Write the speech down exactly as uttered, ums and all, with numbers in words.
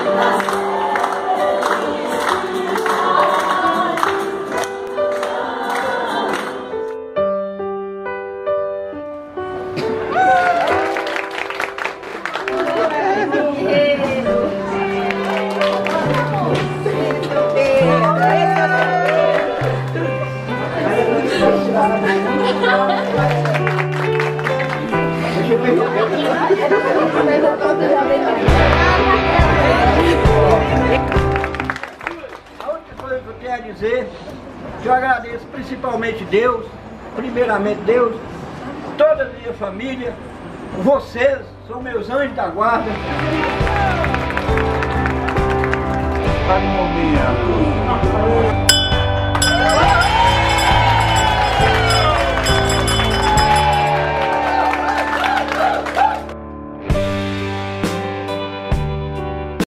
A outra coisa que eu quero dizer, que eu agradeço principalmente Deus, primeiramente Deus, toda a minha família, vocês são meus anjos da guarda. Para o momento.